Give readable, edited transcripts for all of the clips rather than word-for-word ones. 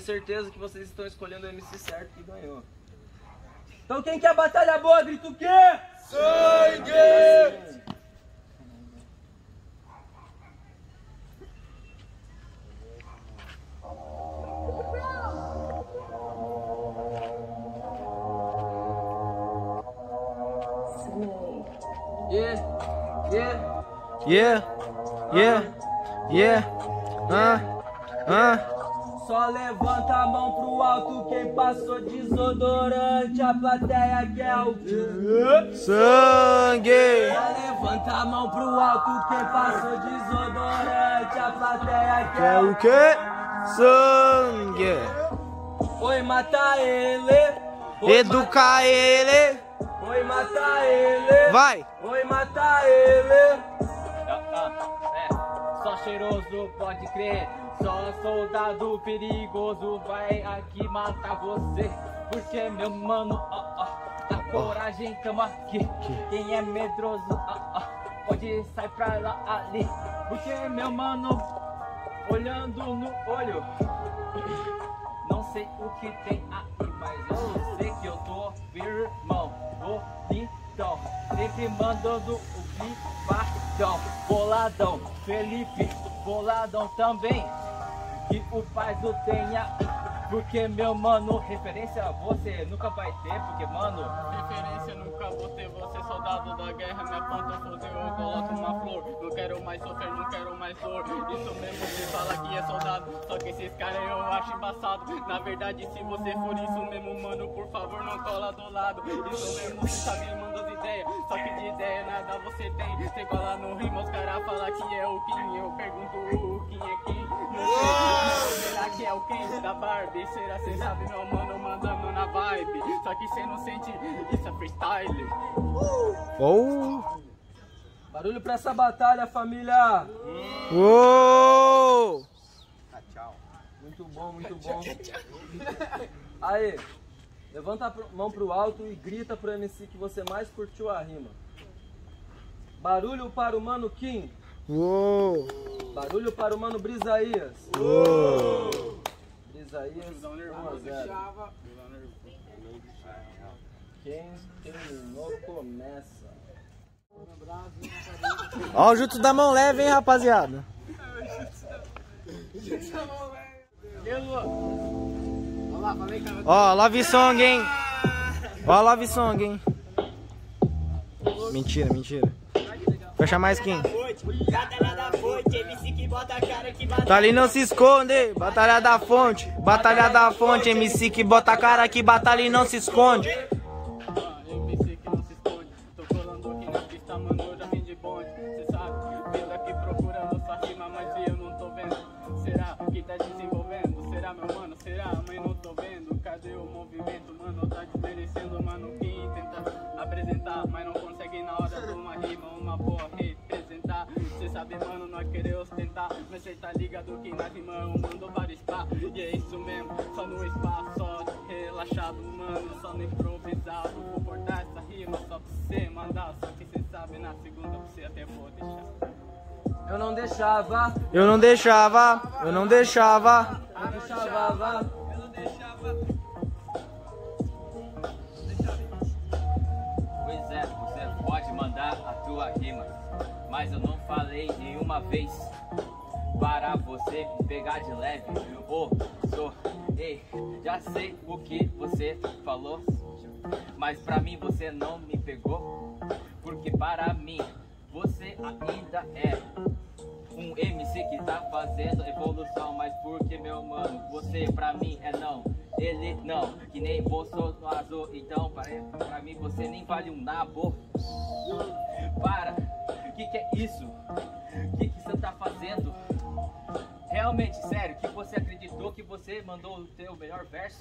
certeza que vocês estão escolhendo o MC certo que ganhou. Então quem quer batalha boa, grita o quê? Sangue! Só levanta a mão pro alto quem passou desodorante. A plateia quer o quê? Sangue! Só levanta a mão pro alto quem passou desodorante. A plateia quer o quê? Sangue! Oi, mata ele. Educar ele. Oi, mata ele. Vai! Oi, mata ele. Só cheiroso, pode crer. Só soldado perigoso vai aqui matar você. Porque meu mano, a coragem tamo aqui. Quem é medroso, pode sair pra lá ali. Porque meu mano, olhando no olho, não sei o que tem aí, mas eu sei que eu tô firmão, bonitão, sempre mandando o clipadão, boladão, Felipe, boladão também, que o pai do tenha, porque meu mano, referência você nunca vai ter, porque mano, referência nunca vou ter, você soldado da guerra, me aponta o fuzil, eu coloco uma flor, não quero mais sofrer, não quero mais dor, isso mesmo você fala que é soldado, só que esses caras eu acho embaçado, na verdade se você for isso mesmo mano, por favor não cola do lado, isso mesmo você sabe, manda as ideias, só que de ideia nada você tem, você cola no rima, os caras falam que é o Kim, eu pergunto o Kim é quem, não sei, será que é o quem da Barbie, será cê sabe meu mano mandando na vibe, só que cê não sente, isso é freestyle. Barulho pra essa batalha, família! Uou! Tchau. Muito bom, muito bom. Aí, levanta a mão pro alto e grita pro MC que você mais curtiu a rima. Barulho para o mano Kim. Uou! Barulho para o mano Brisaías. Uou! Brisaías 1-0. Quem terminou começa. Ó o jutsu da mão leve, hein, rapaziada? Ó, Love Song, hein? Ó, Love Song, hein? Mentira, mentira. Fecha mais quem? Tá ali não se esconde. Batalha da fonte. Batalha da fonte. MC que bota a cara que batalha e não se esconde. MC que não se esconde. Tô colando aqui na pista, mano, eu já vim de bonde. Cê sabe, vindo aqui procurando sua rima, mas eu não tô vendo. Será que tá desenvolvendo? Será, meu mano? Será? Mas não tô vendo. Cadê o movimento, mano? Tá desmerecendo, mano. Quem tenta apresentar, mas não consegue na hora de uma rima, uma boa representar. Cê sabe, mano, nós querer ostentar, mas cê tá ligado que na rima eu mando vários pá. E é isso mesmo, só no espaço, só relaxado, mano, só no improvisado. Vou cortar essa rima só pra você mandar, só que cê sabe, na segunda você até vou deixar. Eu não deixava. Eu não deixava. Eu não deixava. Eu deixava. Eu não deixava. Pois é, você pode mandar a tua rima, mas eu não falei nenhuma vez para você me pegar de leve. Ei, já sei o que você falou, mas pra mim você não me pegou, porque para mim você ainda é um MC que tá fazendo evolução, mas porque, meu mano, você pra mim é não, ele não, que nem Bolsonaro, então pra mim você nem vale um nabo. Para, que é isso? Que você tá fazendo? Realmente, sério, que você acreditou que você mandou o teu melhor verso?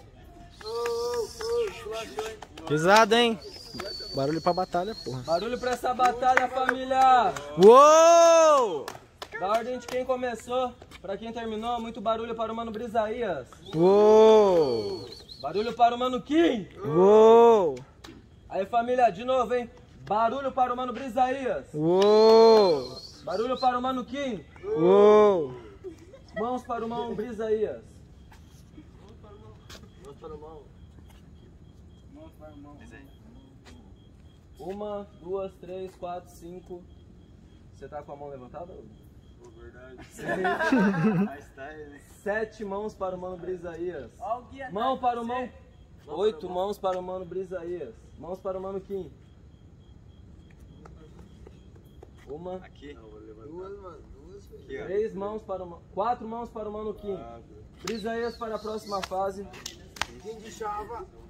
Pesado, hein? Barulho pra batalha, porra. Barulho pra essa batalha, família! Uou! Da ordem de quem começou, pra quem terminou, muito barulho para o mano Brisaías. Uou! Barulho para o mano Kim. Uou! Aí, família, de novo, hein? Barulho para o mano Brisaías. Uou! Barulho para o mano Kim. Uou! Mãos para o mano Brisaías. Mãos para o mão. Mãos para o mão. 1, 2, 3, 4, 5. Você tá com a mão levantada? Verdade. 7 mãos para o mano Brisaías. Ó o guia Mão atrás para o de mão. você. 8 mãos para o mano Brisaías. Mãos para o mano Kim. 1, Aqui. 3 mãos para o mano. 4 mãos para o mano Kim. Brisaías para a próxima fase. Quem de chava?